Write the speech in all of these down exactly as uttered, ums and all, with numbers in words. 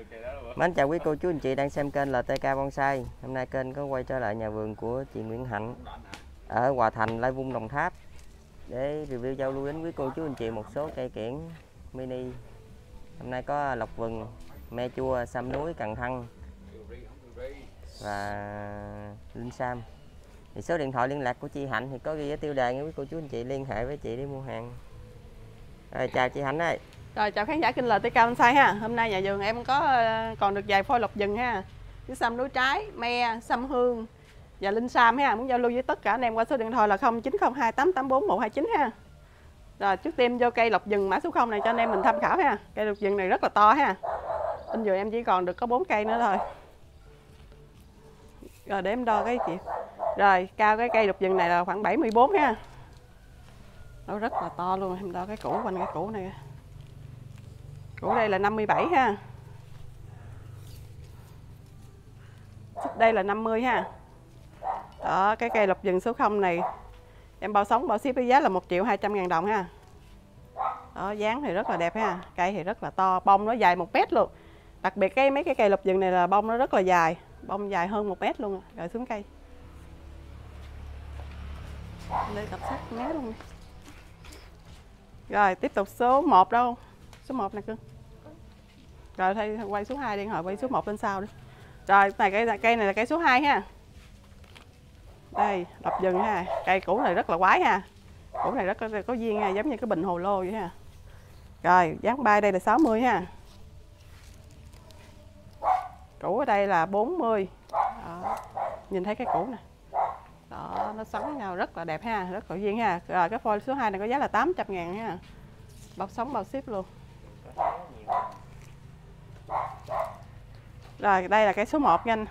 Mến chào quý cô chú anh chị đang xem kênh lờ tê ca Bonsai. Hôm nay kênh có quay trở lại nhà vườn của chị Nguyễn Hạnh ở Hòa Thành, Lai Vung, Đồng Tháp để review giao lưu đến quý cô chú anh chị một số cây kiểng mini. Hôm nay có lộc vừng, me chua, sâm núi, cần thăng và linh sam. Thì số điện thoại liên lạc của chị Hạnh thì có ghi ở tiêu đề, quý cô chú anh chị liên hệ với chị để mua hàng. Rồi, chào chị Hạnh ơi. Rồi, chào khán giả kênh lờ tê ca Bonsai ha. Hôm nay nhà vườn em có còn được vài phôi lộc vừng ha, với sâm núi trái, me, sâm hương và linh sam ha. Muốn giao lưu với tất cả anh em qua số điện thoại là không chín không hai tám tám bốn một hai chín ha. Rồi, trước tiên vô cây lộc vừng mã số không này cho anh em mình tham khảo ha. Cây lộc vừng này rất là to ha. Bên vườn em chỉ còn được có bốn cây nữa thôi. Rồi để em đo cái chị. Rồi, cao cái cây lộc vừng này là khoảng bảy mươi bốn ha. Nó rất là to luôn, em đo cái củ quanh cái củ này. Củ đây là năm mươi bảy ha. Đây là năm mươi ha. Đó, cái cây lộc vừng số không này em bao sống bao ship với giá là một triệu hai trăm ngàn đồng ha. Đó, dáng thì rất là đẹp ha. Cây thì rất là to, bông nó dài một mét luôn. Đặc biệt cái mấy cái cây lộc vừng này là bông nó rất là dài, bông dài hơn một mét luôn. Rồi xuống cây. Đây cặp sắt mé luôn. Rồi tiếp tục số một đâu? Số một này cưng. Rồi thay quay số hai đi, hồi quay số một lên sau đi. Rồi này cây cây này là cây số hai ha. Đây, lộc vừng ha. Cây củ này rất là quái ha. Củ này rất có, có duyên ha, giống như cái bình hồ lô vậy ha. Rồi, dáng bay đây là sáu mươi ha. Củ ở đây là bốn mươi. Đó. Nhìn thấy cái củ nè. Đó, nó xoắn nhau rất là đẹp ha, rất là duyên ha. Rồi cái phôi số hai này có giá là tám trăm ngàn ha. Bao sống bao ship luôn. Rồi đây là cái số một nha anh.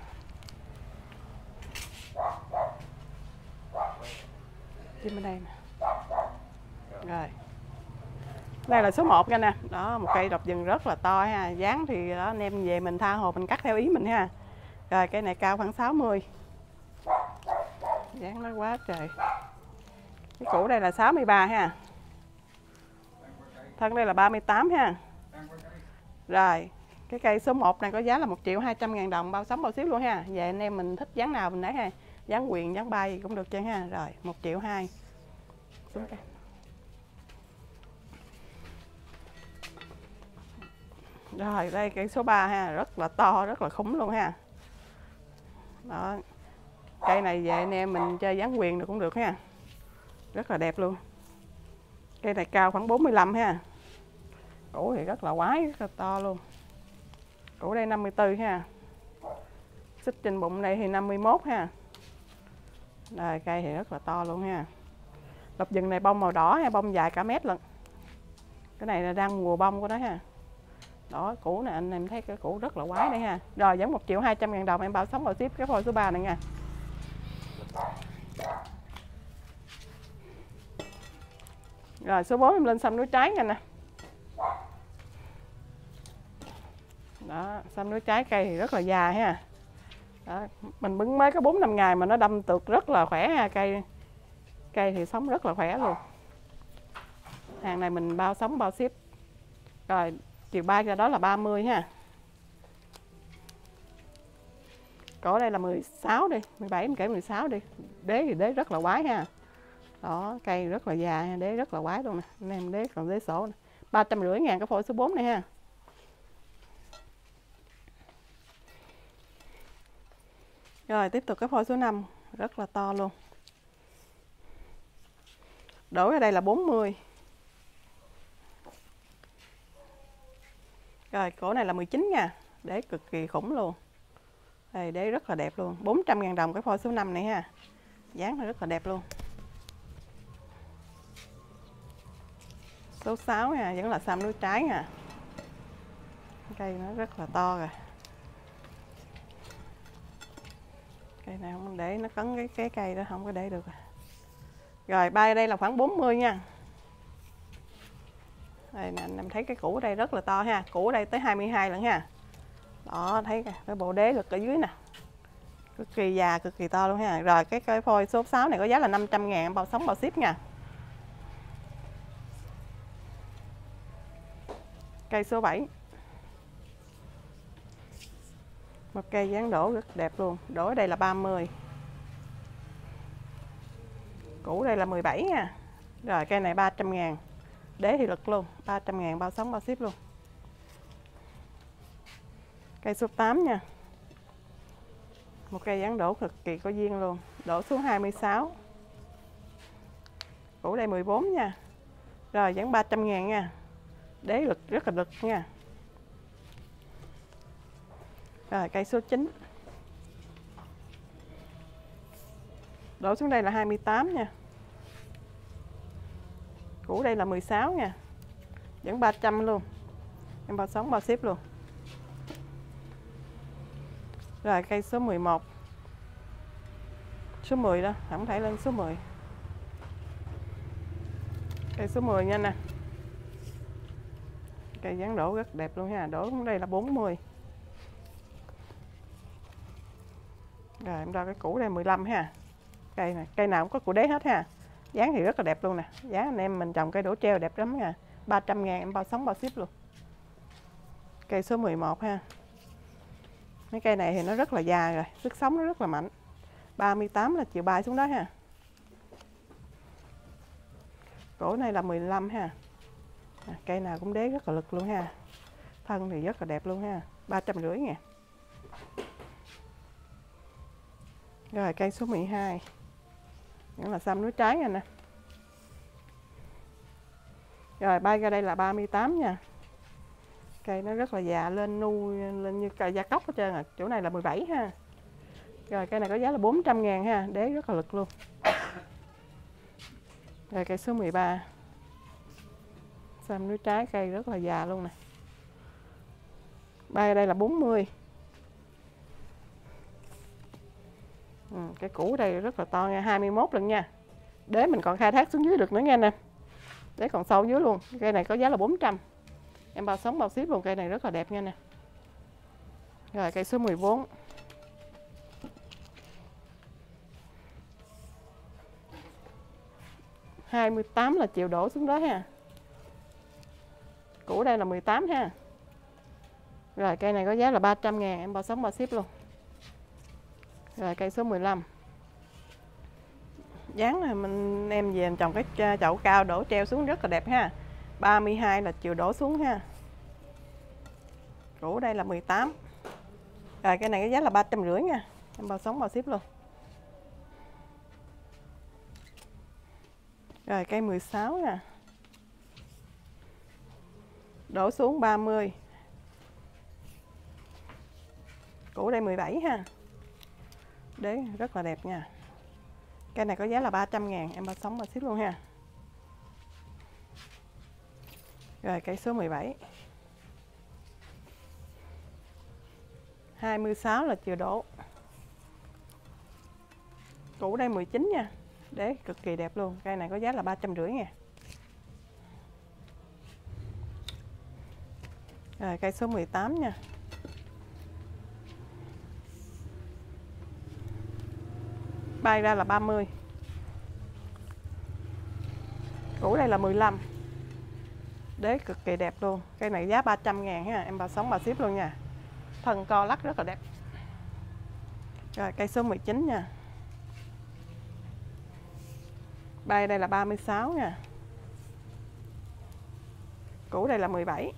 Chim bên đây nè. Rồi. Đây là số một nha nè. Đó, một cây lộc vừng rất là to ha. Dáng thì đó anh em về mình tha hồ mình cắt theo ý mình ha. Rồi cây này cao khoảng sáu mươi. Dáng nó quá trời. Cái củ đây là sáu mươi ba ha. Thân đây là ba mươi tám ha. Rồi, cái cây số một này có giá là một triệu hai trăm ngàn đồng, bao sống bao ship luôn ha. Vậy anh em mình thích dáng nào mình lấy ha. Dáng quyền, dáng bay cũng được chứ ha. Rồi, một triệu hai. Xuống cây. Rồi, đây cây số ba ha, rất là to, rất là khủng luôn ha. Đó. Cây này về anh em mình chơi dáng quyền được cũng được ha. Rất là đẹp luôn. Cây này cao khoảng bốn mươi lăm ha. Củ thì rất là quái, rất là to luôn. Củ đây năm mươi tư ha. Xích trên bụng đây thì năm mươi mốt ha. Rồi cây thì rất là to luôn ha. Lộc vừng này bông màu đỏ ha, bông dài cả mét lận. Cái này là đang mùa bông của nó ha. Đó, củ này anh em thấy cái củ rất là quái đây ha. Rồi giống một triệu hai trăm ngàn đồng em bao sống bao ship cái phôi số ba này nha. Rồi số bốn em lên sâm núi trái nha nè. Đó, sâm núi trái cây thì rất là dài ha. Đó, mình bứng mới có bốn năm ngày mà nó đâm tược rất là khỏe ha. Cây cây thì sống rất là khỏe luôn. Hàng này mình bao sống bao ship. Rồi chiều bay ra đó là ba mươi ha. Cổ đây là mười sáu đi, mười bảy em kể mười sáu đi. Đế thì đế rất là quái ha. Đó, cây rất là dài, đế rất là quái luôn nè. Anh em đế còn đế sổ nè. ba trăm rưỡi ngàn cái phôi số bốn này ha. Rồi tiếp tục cái phôi số năm, rất là to luôn. Đổ ở đây là bốn mươi. Rồi cổ này là mười chín nha. Đế cực kỳ khủng luôn. Đây đế rất là đẹp luôn, bốn trăm ngàn đồng cái phôi số năm này ha. Dáng nó rất là đẹp luôn. Số sáu nha, vẫn là sâm núi trái nha. Cây nó rất là to rồi. Cây này không để nó cấn cái cái cây đó không có để được. Rồi bay đây là khoảng bốn mươi nha. Đây nè, anh em thấy cái củ ở đây rất là to ha. Củ ở đây tới hai mươi hai lận ha. Đó, thấy cái bộ đế lực ở dưới nè. Cực kỳ già, cực kỳ to luôn ha. Rồi cái cây phôi số sáu này có giá là năm trăm ngàn, bao sống bao ship nha. Cây số bảy. Một cây dáng đổ rất đẹp luôn. Đổ ở đây là ba mươi. Cũ đây là mười bảy nha. Rồi cây này ba trăm ngàn. Đế thì lực luôn, ba trăm ngàn bao sống bao ship luôn. Cây số tám nha. Một cây dáng đổ cực kỳ có duyên luôn. Đổ xuống hai mươi sáu. Cũ đây mười bốn nha. Rồi dáng ba trăm ngàn nha. Đế lực rất là lực nha. Rồi cây số chín. Đổ xuống đây là hai mươi tám nha. Cũ đây là mười sáu nha. Vẫn ba trăm luôn. Em bao sống bao ship luôn. Rồi cây số mười một. Số mười đó, không thể lên số mười. Cây số mười nha nè. Cây dáng đổ rất đẹp luôn ha. Đổ xuống đây là bốn mươi. Rồi em đo cái cũ đây mười lăm ha. Cây này, cây nào cũng có củ đế hết ha. Dáng thì rất là đẹp luôn nè. Giá anh em mình trồng cây đổ treo đẹp lắm nha. ba trăm ngàn em bao sống bao ship luôn. Cây số mười một ha. Mấy cây này thì nó rất là già rồi, sức sống nó rất là mạnh. ba mươi tám là chiều bay xuống đó ha. Cổ này là mười lăm ha. À, cây nào cũng đế rất là lực luôn ha. Thân thì rất là đẹp luôn ha. ba trăm rưỡi ngàn. Rồi cây số mười hai. Vẫn là xăm núi trái nha nè. Rồi bay ra đây là ba mươi tám nha. Cây nó rất là già, lên nuôi lên như cây da cóc hết trơn à. Chỗ này là mười bảy ha. Rồi cây này có giá là bốn trăm ngàn ha. Đế rất là lực luôn. Rồi cây số mười ba. Xăm núi trái, cây rất là già luôn nè. Bay ra đây là bốn mươi. Ừ, cái cũ đây rất là to nha, hai mươi mốt lần nha. Đế mình còn khai thác xuống dưới được nữa nha nè. Đế còn sâu dưới luôn. Cây này có giá là bốn trăm. Em bao sống bao ship luôn, cây này rất là đẹp nha nè. Rồi cây số mười bốn. hai mươi tám là chiều đổ xuống đó ha. Cũ đây là mười tám ha. Rồi cây này có giá là ba trăm ngàn, em bao sống bao ship luôn. Rồi cây số mười lăm. Dáng này mình em về em trồng cái chậu cao đổ treo xuống rất là đẹp ha. ba mươi hai là chiều đổ xuống ha. Cũ đây là mười tám. Rồi cây này cái giá là ba trăm rưỡi nha. Em bao sống bao ship luôn. Rồi cây mười sáu nè. Đổ xuống ba mươi. Cũ đây mười bảy ha. Đế rất là đẹp nha. Cây này có giá là ba trăm ngàn, em bao sống bao ship luôn ha. Rồi cây số mười bảy. hai mươi sáu là chiều đổ. Cũ đây mười chín nha. Đế cực kỳ đẹp luôn. Cây này có giá là ba trăm rưỡi nha. Rồi cây số mười tám nha. Bay ra là ba mươi. Cũ đây là mười lăm. Đế cực kỳ đẹp luôn. Cây này giá ba trăm ngàn ha. Em bao sống bao ship luôn nha. Thân co lắc rất là đẹp. Rồi cây số mười chín nha. Bay đây là ba mươi sáu nha. Cũ đây là mười bảy.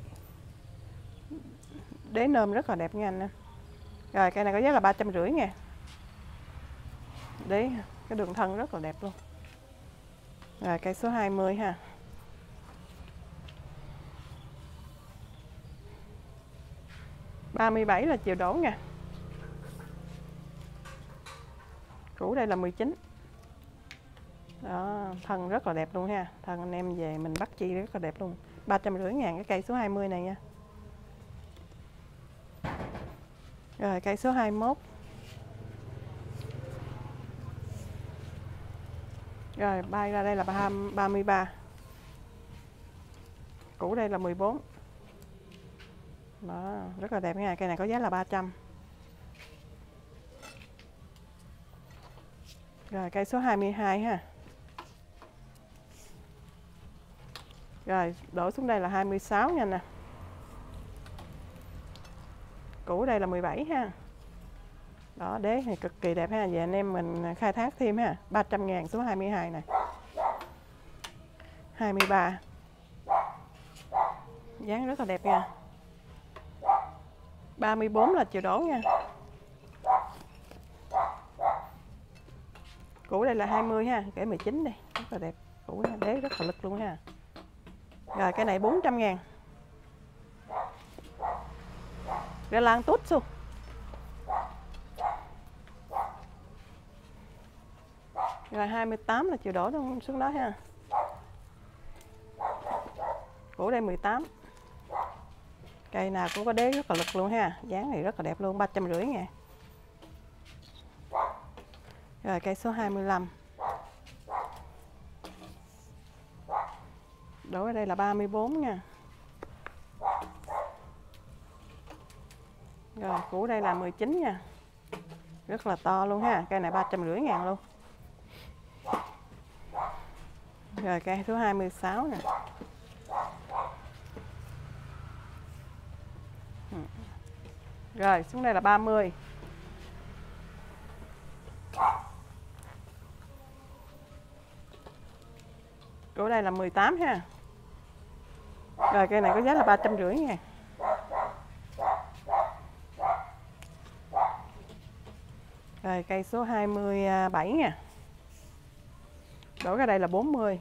Đế nôm rất là đẹp nha anh. Rồi cây này có giá là ba trăm rưỡi nha. Đấy, cái đường thân rất là đẹp luôn. Rồi cây số hai mươi ha. ba mươi bảy là chiều đổ nha. Cũ đây là mười chín. Đó, thân rất là đẹp luôn ha. Thân anh em về mình bắt chi rất là đẹp luôn. ba trăm rưỡi ngàn cái cây số hai mươi này nha. Rồi cây số hai mươi mốt. Rồi bay ra đây là ba mươi ba. Cũ đây là mười bốn. Đó, rất là đẹp nha. Cây này có giá là ba trăm. Rồi cây số hai mươi hai ha. Rồi đổ xuống đây là hai mươi sáu nha nè. Cũ đây là mười bảy ha. Đó, đế này cực kỳ đẹp ha. Vậy anh em mình khai thác thêm ha. ba trăm ngàn số hai mươi hai này. hai mươi ba. Dáng rất là đẹp nha. ba mươi bốn là chiều đổ nha. Cũ đây là hai mươi ha, kể mười chín đi. Rất là đẹp. Cũ đế rất là lực luôn ha. Rồi cái này bốn trăm ngàn. Ra lan tốt xuống. Rồi hai mươi tám là chiều đổ xuống đó ha. Cũ đây mười tám. Cây nào cũng có đế rất là lực luôn ha. Dáng này rất là đẹp luôn, ba trăm rưỡi ngàn. Rồi cây số hai mươi lăm. Đổ ở đây là ba mươi bốn nha. Rồi cũ đây là mười chín nha. Rất là to luôn ha. Cây này ba trăm rưỡi ngàn luôn. Rồi cây số hai mươi sáu nè. Rồi xuống đây là ba mươi. Cũ đây là mười tám ha. Rồi cây này có giá là ba trăm rưỡi ngàn. Rồi cây số hai mươi bảy nha. Đổ ra đây là bốn mươi.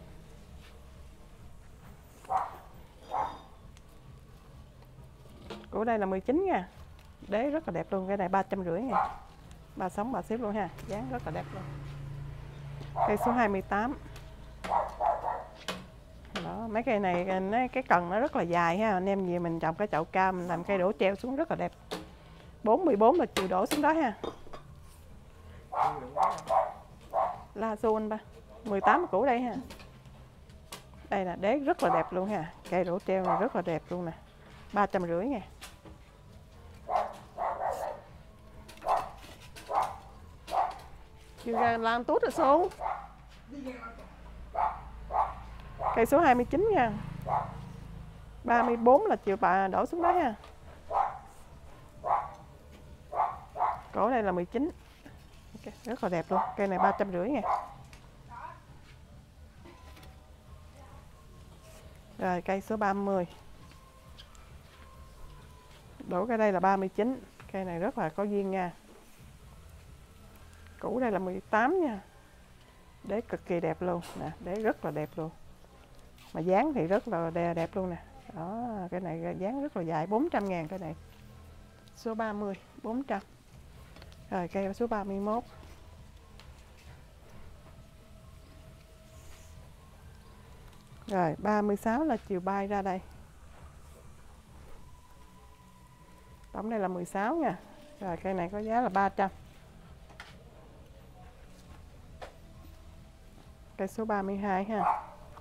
Của đây là mười chín nha. Đế rất là đẹp luôn, cái này ba trăm rưỡi ngàn. Ba sống ba xếp luôn ha, dáng rất là đẹp luôn. Cây số hai mươi tám. Đó, mấy cây này cái cần nó rất là dài ha, anh em gì mình trồng cái chậu cam mình làm cây đổ treo xuống rất là đẹp. bốn mươi bốn là chiều đổ xuống đó ha. La Xuân ba. mười tám cũ đây ha. Đây là đế rất là đẹp luôn ha. Cây đổ treo này rất là đẹp luôn nè. ba trăm rưỡi ngàn. Chưa ra làm tốt rồi xuống. Cây số hai mươi chín nha. ba mươi bốn là chiều bà đổ xuống đó ha. Cổ đây là mười chín. Okay, rất là đẹp luôn. Cây này ba trăm rưỡi ngàn. Rồi cây số ba mươi. Đổ cái đây là ba mươi chín. Cây này rất là có duyên nha. Cũ đây là mười tám nha. Đế cực kỳ đẹp luôn nè, đế rất là đẹp luôn. Mà dáng thì rất là đẹp luôn nè. Đó, cái này dáng rất là dài, bốn trăm ngàn cái này. Số ba mươi, bốn trăm. Rồi cây số ba mươi mốt. Rồi ba mươi sáu là chiều bay ra đây. Tổng đây là mười sáu nha. Rồi cây này có giá là ba trăm. Cây số ba mươi hai ha.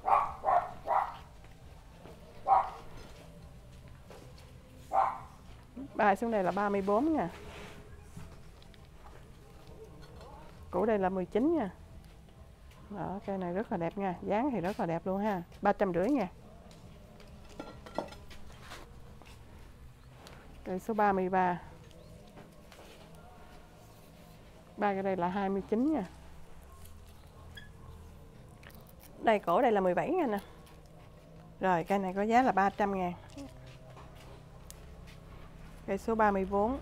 Bài xuống đây là ba mươi bốn nha. Cũ đây là mười chín nha. Đó, cây này rất là đẹp nha, dáng thì rất là đẹp luôn ha. ba trăm rưỡi nha. Cây số ba mươi ba. Ba cái đây là hai mươi chín nha. Đây cổ đây là mười bảy nha nè. Rồi cây này có giá là ba trăm ngàn. Cây số ba mươi bốn.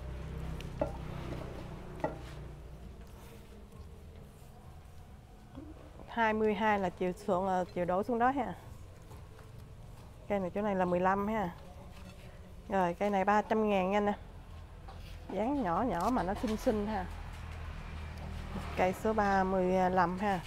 hai mươi hai là chiều xuống chiều đổ xuống đó ha. Cây này chỗ này là mười lăm ha. Rồi cây này ba trăm ngàn nha nè. Dáng nhỏ nhỏ mà nó xinh xinh ha. Cây số ba mươi lăm ha.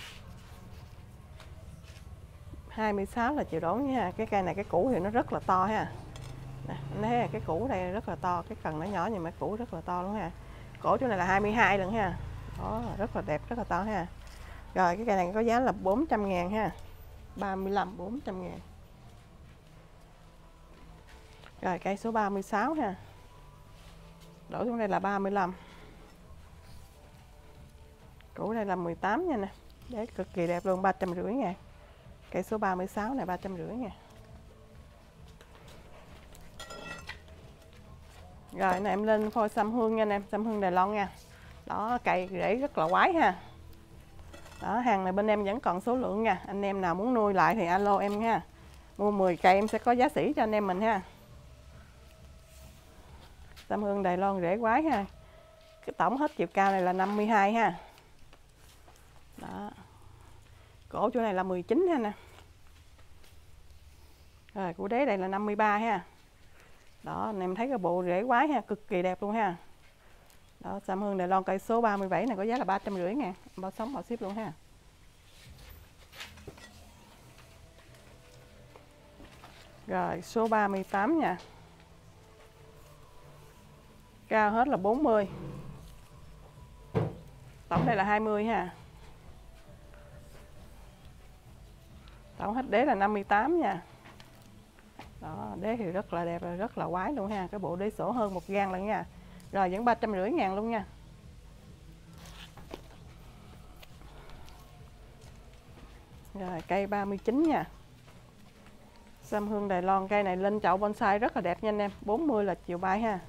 hai mươi sáu là chiều đổ nha. Cái cây này cái củ thì nó rất là to ha. Nè, anh thấy cái củ đây rất là to, cái cần nó nhỏ nhưng mà củ rất là to luôn ha. Cổ chỗ này là hai mươi hai lần ha. Đó, rất là đẹp, rất là to ha. Rồi cái cây này có giá là bốn trăm ngàn ha. ba mươi lăm, bốn trăm ngàn. Rồi cây số ba mươi sáu ha. Đổ xuống đây là ba mươi lăm. Củ đây là mười tám nha nè. Đấy cực kỳ đẹp luôn, ba trăm rưỡi ngàn. Cây số ba mươi sáu này ba trăm rưỡi ngàn. Rồi này em lên phôi sâm hương nha anh em, sâm hương Đài Loan nha. Đó, cây rễ rất là quái ha. Đó, hàng này bên em vẫn còn số lượng nha. Anh em nào muốn nuôi lại thì alo em ha. Mua mười cây em sẽ có giá sỉ cho anh em mình ha. Tam hương Đài Loan rễ quái ha. Cái tổng hết chiều cao này là năm mươi hai ha. Đó. Cổ chỗ này là mười chín ha nè. Rồi củ đế đây là năm mươi ba ha. Đó, anh em thấy cái bộ rễ quái ha, cực kỳ đẹp luôn ha. Đó, Tam hương Đài Loan cây số ba mươi bảy này có giá là ba trăm rưỡi ngàn, bao sống bao ship luôn ha. Rồi số ba mươi tám nha. Cao hết là bốn mươi. Tổng đây là hai mươi ha. Tổng hết đế là năm mươi tám nha. Đó, đế thì rất là đẹp, rất là quái luôn ha. Cái bộ đế sổ hơn một gang lần nha. Rồi vẫn ba trăm rưỡi ngàn luôn nha. Rồi cây ba mươi chín nha. Tam hương Đài Loan, cây này lên chậu bonsai rất là đẹp nha anh em. bốn mươi là chiều bay ha.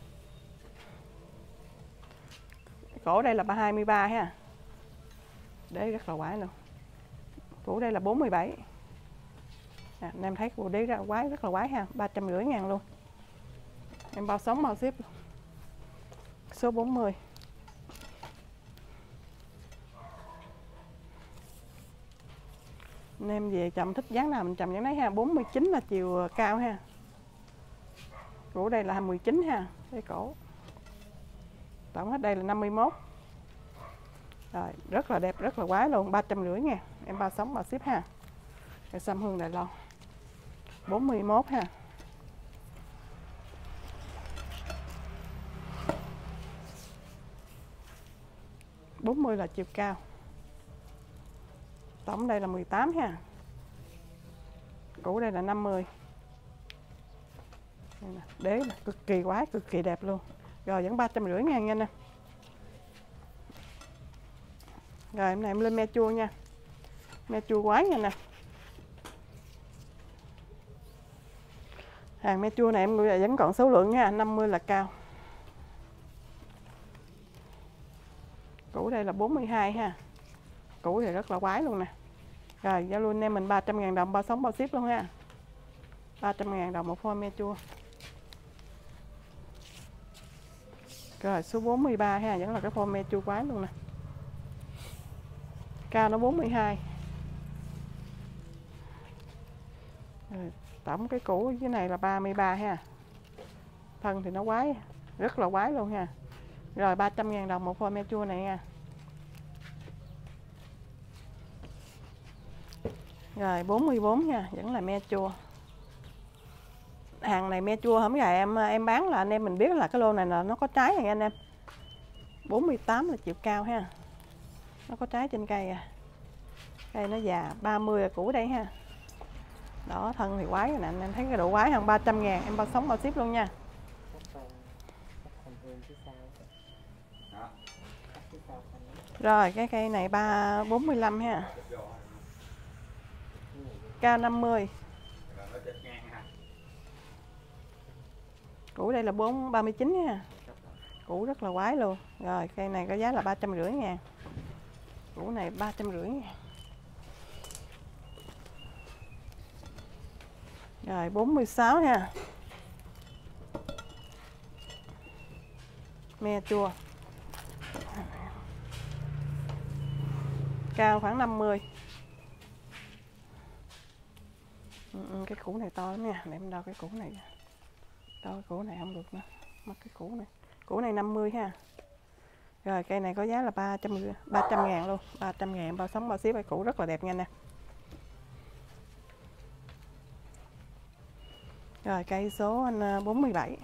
Cổ đây là hai mươi ba ha. Đế rất là quái luôn. Cổ đây là bốn mươi bảy. À, anh em thấy bộ đế ra quái rất là quái ha, ba trăm rưỡi ngàn luôn. Em bao sống bao ship. Số bốn mươi. Anh em về trồng thích dáng nào mình trồng dáng đấy ha. bốn mươi chín là chiều cao ha. Cổ đây là mười chín ha. Cái cổ. Tổng hết đây là năm mươi mốt. Rồi, rất là đẹp, rất là quái luôn, ba trăm rưỡi ngàn. Em bao sống bao ship ha. Cái Tam hương Đài Loan bốn mươi mốt ha. bốn mươi là chiều cao. Tổng đây là mười tám ha. Củ đây là năm mươi. Đế là cực kỳ quái, cực kỳ đẹp luôn. Rồi vẫn ba trăm rưỡi ngàn nha nè. Rồi em này em lên me chua nha. Me chua quái nha nè. Hàng me chua này em vẫn còn số lượng nha, năm mươi là cao. Củ đây là bốn mươi hai ha. Củ thì rất là quái luôn nè. Rồi giao luôn em mình ba trăm ngàn đồng bao sống bao ship luôn ha. ba trăm ngàn đồng một phôi me chua. Rồi số bốn mươi ba ha, vẫn là cái phôi me chua quái luôn nè. Cao nó bốn mươi hai. Rồi, tổng cái củ cái này là ba mươi ba ha. Thân thì nó quái, rất là quái luôn ha. Rồi ba trăm ngàn đồng một phôi me chua này nha. Rồi bốn mươi bốn nha, vẫn là me chua. Hàng này me chua hổng gài em em bán là anh em mình biết là cái lô này là nó có trái này anh em. bốn mươi tám là chiều cao ha. Nó có trái trên cây à. Cây nó già, ba mươi là củ đây ha. Đó, thân thì quái rồi nè, anh em thấy cái độ quái hơn ba trăm ngàn, em bao sống bao ship luôn nha. Rồi cái cây này ba bốn mươi lăm ha. Cao năm mươi. Củ đây là bốn ba mươi chín nha. Củ rất là quái luôn. Rồi cây này có giá là ba trăm rưỡi ngàn. Củ này ba trăm rưỡi ngàn. Rồi bốn mươi sáu ha. Me chua. Cao khoảng năm mươi. Ừ, cái củ này to lắm nha, để em đo cái củ này. Đo cái củ này không được nữa. Mất cái củ này. Củ này năm mươi ha. Rồi cây này có giá là ba trăm ngàn luôn, ba trăm ngàn bao sống bao ship. Cái củ rất là đẹp nha nè. Rồi cây số anh bốn mươi bảy.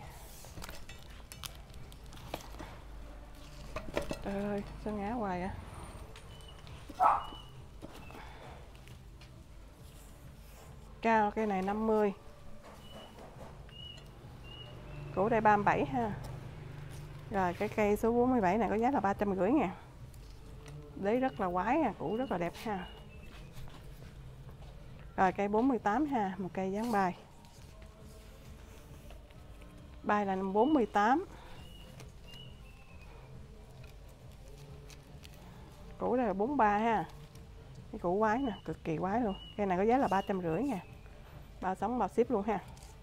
Trời ơi, sao ngã hoài à. Cao cây này năm mươi. Củ đây ba mươi bảy ha. Rồi cái cây số bốn mươi bảy này có giá là ba trăm rưỡi ngàn. Đấy rất là quái ha, củ rất là đẹp ha. Rồi cây bốn mươi tám ha, một cây dáng bài. Bài là bốn mươi tám. Củ đây là bốn mươi ba ha. Cái củ quái nè, cực kỳ quái luôn. Cây này có giá là ba trăm rưỡi nha. Bao sống bao ship luôn ha.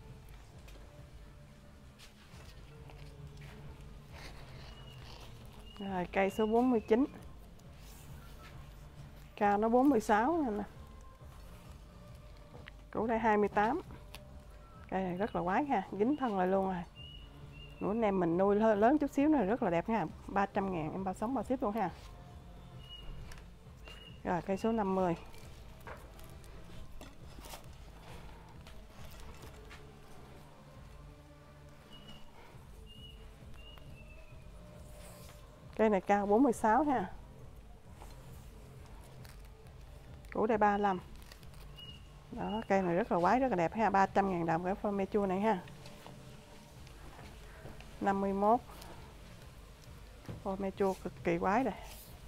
Rồi cây số bốn mươi chín. Cao nó bốn mươi sáu nè. Củ đây hai mươi tám. Cây này rất là quái ha, dính thân lại luôn rồi. Nữa anh em mình nuôi lớn chút xíu này rất là đẹp nha. ba trăm ngàn em bao sống bao ship luôn ha. Rồi cây số năm mươi. Cây này cao bốn mươi sáu ha. Củ đây ba mươi lăm. Đó, cây này rất là quái, rất là đẹp ha, ba trăm ngàn đồng cái forme chua này ha. năm mươi mốt. Forme chua cực kỳ quái đây.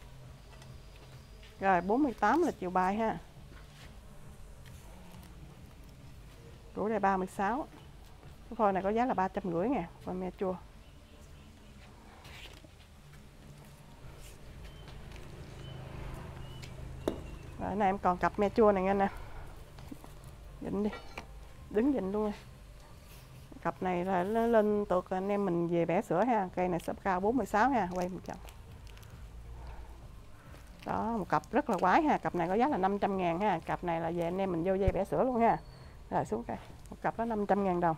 Rồi bốn mươi tám là chiều bài ha. Củ đây ba mươi sáu. Cái phôi này có giá là ba trăm rưỡi ngàn, forme chua. Rồi này em còn cặp me chua này nghe nè. Dịnh đi. Đứng dịnh luôn. Cặp này là lên tuột anh em mình về bẻ sữa ha. Cây này sắp cao bốn mươi sáu ha, quay một chồng. Đó, một cặp rất là quái ha. Cặp này có giá là năm trăm ngàn ha. Cặp này là về anh em mình vô dây bẻ sữa luôn ha. Rồi xuống cây. Một cặp đó năm trăm ngàn đồng.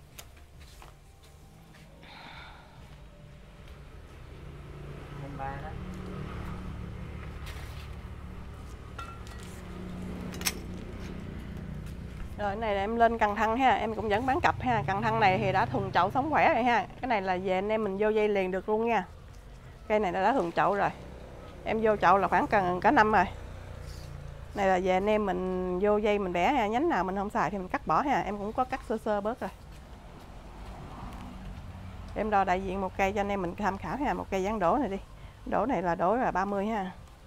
Rồi cái này là em lên cần thăng ha, em cũng vẫn bán cặp ha. Cần thăng này thì đã thuần chậu sống khỏe rồi ha. Cái này là về anh em mình vô dây liền được luôn nha. Cây này đã thuần chậu rồi. Em vô chậu là khoảng cần cả năm rồi. Này là về anh em mình vô dây mình bẻ ha, nhánh nào mình không xài thì mình cắt bỏ ha. Em cũng có cắt sơ sơ bớt rồi. Em đo đại diện một cây cho anh em mình tham khảo ha. Một cây dáng đổ này đi. Đổ này là đổ là ba mươi ha.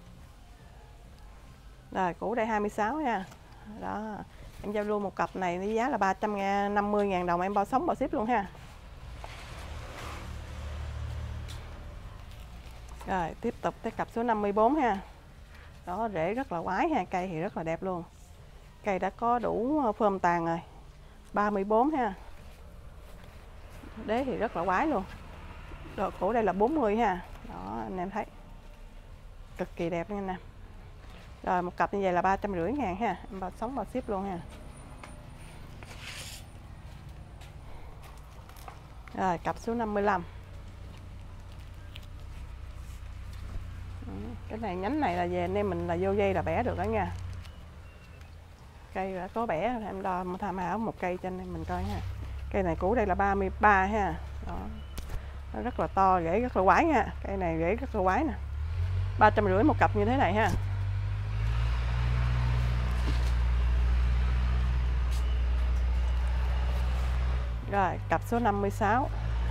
Rồi củ đây hai mươi sáu ha. Đó. Em giao lưu một cặp này với giá là ba trăm năm mươi ngàn đồng, em bao sống bao ship luôn ha. Rồi tiếp tục tới cặp số năm mươi bốn ha. Đó, rễ rất là quái ha, cây thì rất là đẹp luôn. Cây đã có đủ phơm tàn rồi. ba mươi bốn ha. Đế thì rất là quái luôn. Độ cổ đây là bốn mươi ha. Đó anh em thấy. Cực kỳ đẹp nha anh em. Rồi một cặp như vậy là ba trăm rưỡi ngàn ha, em bao sống bao ship luôn ha. Rồi cặp số năm mươi lăm. Cái này nhánh này là về anh em mình là vô dây là bẻ được đó nha. Cây đã có bẻ, em đo tham khảo một cây cho anh em mình coi ha. Cây này cũ đây là ba mươi ba ha. Đó. Nó rất là to, rễ rất là quái ha. Cây này rễ rất là quái nè. ba trăm rưỡi một cặp như thế này ha. Rồi cặp số năm mươi sáu.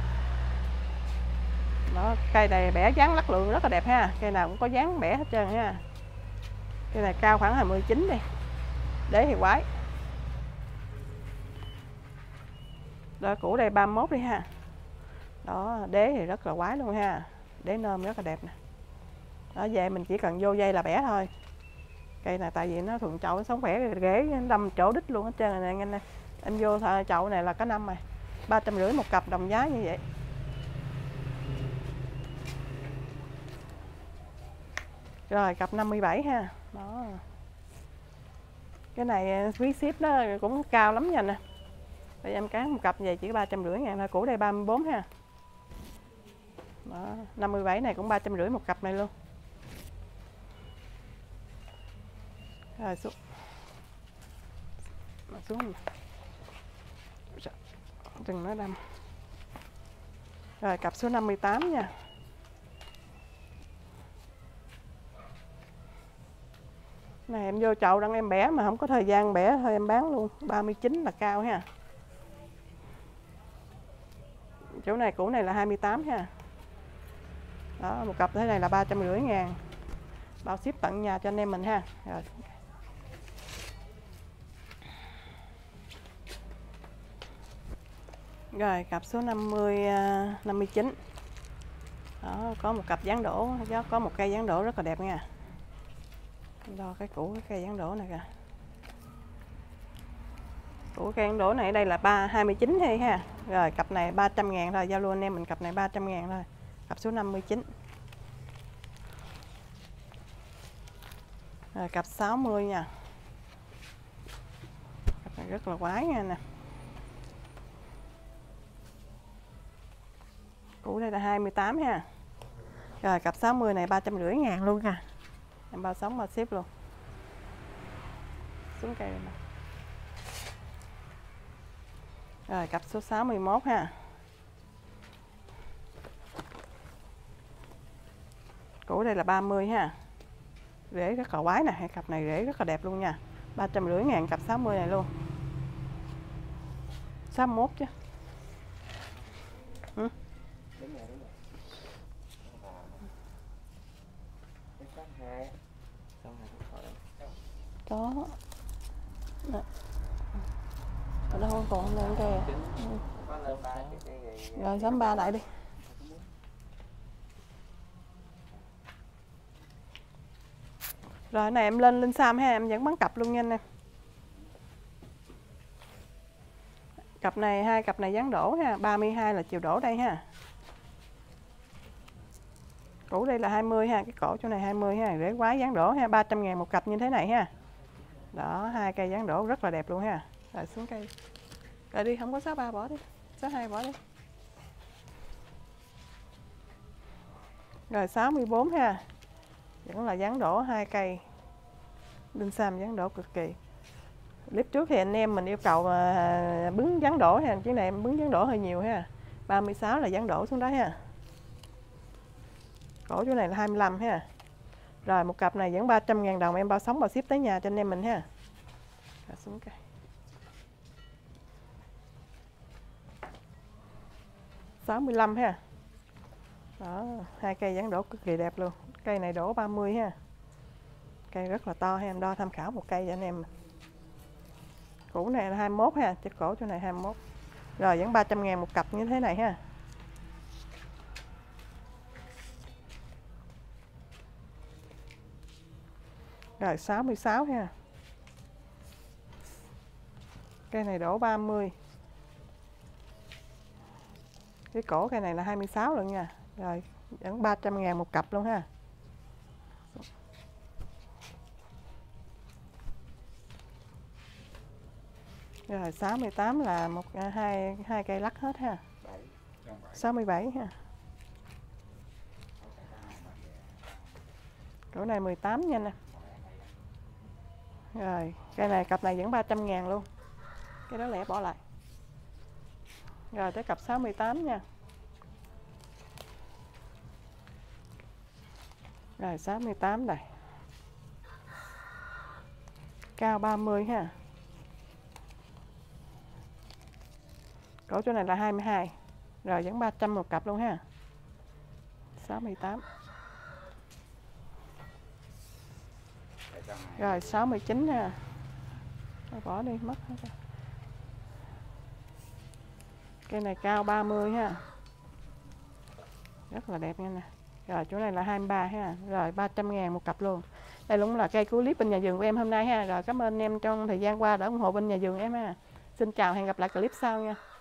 Đó, cây này bẻ dáng lắc lượng rất là đẹp ha. Cây nào cũng có dáng bẻ hết trơn ha. Cây này cao khoảng hai mươi chín đi. Đế thì quái. Đó, củ đây ba mươi mốt đi ha. Đó, đế thì rất là quái luôn ha. Đế nôm rất là đẹp nè. Đó, về mình chỉ cần vô dây là bẻ thôi. Cây này tại vì nó thuận chậu, nó sống khỏe, rễ đâm chỗ đít luôn hết trơn này anh. Anh vô chậu này là có năm rồi. ba trăm rưỡi một cặp đồng giá như vậy. Rồi cặp năm mươi bảy ha. Đó. Cái này phí ship nó cũng cao lắm nha nè. Bây giờ em cán một cặp về chỉ ba trăm rưỡi ngàn thôi. Củ đây ba mươi bốn ha. Đó. năm mươi bảy này cũng ba trăm rưỡi một cặp này luôn. Rồi xuống. Xuống. Đừng nói đâm. Rồi cặp số năm mươi tám nha. Này em vô chậu đang em bẻ mà không có thời gian bẻ thôi em bán luôn. ba mươi chín là cao ha. Chỗ này củ này là hai mươi tám ha. Đó, một cặp thế này là ba trăm rưỡi ngàn. Bao ship tận nhà cho anh em mình ha. Rồi. Rồi cặp số năm mươi, năm mươi chín. Đó, có một cặp dáng đổ, có một cây dáng đổ rất là đẹp nha. Đo cái củ cái cây giáng đỗ này kìa. Củ cây giáng đỗ này ở đây là ba hai mươi chín hay ha. Rồi cặp này ba trăm ngàn thôi, giao lưu anh em mình cặp này ba trăm ngàn thôi. Cặp số năm mươi chín. Rồi cặp sáu mươi nha. Cặp này rất là quái nha nè. Củ đây là hai mươi tám ha. Rồi cặp sáu mươi này ba trăm rưỡi ngàn luôn nha. Em bao sống bao ship luôn. Xuống cây này. Rồi cặp số sáu mươi mốt ha. Củ đây là ba mươi ha. Rễ rất là quái nè, cặp này rễ rất là đẹp luôn nha. ba trăm rưỡi ngàn cặp sáu mươi này luôn. sáu mươi mốt chứ. Ừ. Có. Đó. Ở đâu không còn lên kìa. Ừ. Rồi sáu mươi ba lại đi. Rồi này em lên lên Sam ha, em vẫn bán cặp luôn nha anh em. Cặp này hai cặp này dáng đổ ha, ba mươi hai là chiều đổ đây ha. Củ đây là hai mươi ha, cái cổ chỗ này hai mươi ha, rễ quái dáng đổ ha, ba trăm ngàn một cặp như thế này ha. Đó, hai cây dáng đổ rất là đẹp luôn ha. Rồi xuống cây. Rồi đi, không có sáu ba bỏ đi. sáu hai bỏ đi. Rồi sáu mươi bốn ha. Vẫn là dáng đổ hai cây. Linh Sam dáng đổ cực kỳ. Clip trước thì anh em mình yêu cầu mà bứng dáng đổ ha, chứ này em bứng dáng đổ hơi nhiều ha. ba mươi sáu là dáng đổ xuống đó ha. Cổ chỗ này là hai mươi lăm ha. Rồi một cặp này vẫn ba trăm ngàn đồng, em bao sống bao ship tới nhà cho anh em mình ha. Rồi xuống cây. sáu mươi lăm ha. Đó, hai cây dáng đổ cực kỳ đẹp luôn. Cây này đổ ba mươi ha. Cây rất là to ha, em đo tham khảo một cây cho anh em. Củ này là hai mươi mốt ha, chết cổ chỗ này hai mươi mốt. Rồi vẫn ba trăm ngàn một cặp như thế này ha. Rồi sáu mươi sáu ha. Cây này đổ ba mươi. Cái cổ cây này là hai mươi sáu luôn nha. Rồi vẫn ba trăm ngàn một cặp luôn ha. Rồi sáu mươi tám là một hai hai cây lắc hết ha. sáu mươi bảy ha. Cổ này mười tám nha nè. Rồi, cây này cặp này vẫn ba trăm ngàn luôn. Cái đó lẻ bỏ lại. Rồi tới cặp sáu mươi tám nha. Rồi sáu mươi tám đây. Cao ba mươi ha. Cổ chỗ này là hai mươi hai. Rồi vẫn ba trăm một cặp luôn ha. sáu mươi tám. Rồi sáu mươi chín ha. Bỏ đi mất hết. Cây này cao ba mươi ha. Rất là đẹp nha nè. Rồi chỗ này là hai mươi ba ha. Rồi ba trăm ngàn một cặp luôn. Đây cũng là cây clip bên nhà vườn của em hôm nay ha. Rồi cảm ơn em trong thời gian qua đã ủng hộ bên nhà vườn em ha. Xin chào, hẹn gặp lại clip sau nha.